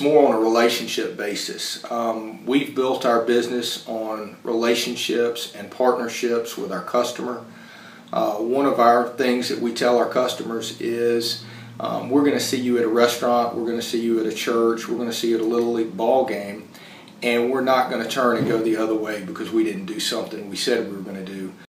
more on a relationship basis. We've built our business on relationships and partnerships with our customer. One of our things that we tell our customers is we're going to see you at a restaurant, we're going to see you at a church, we're going to see you at a Little League ball game, and we're not going to turn and go the other way because we didn't do something we said we were going to do.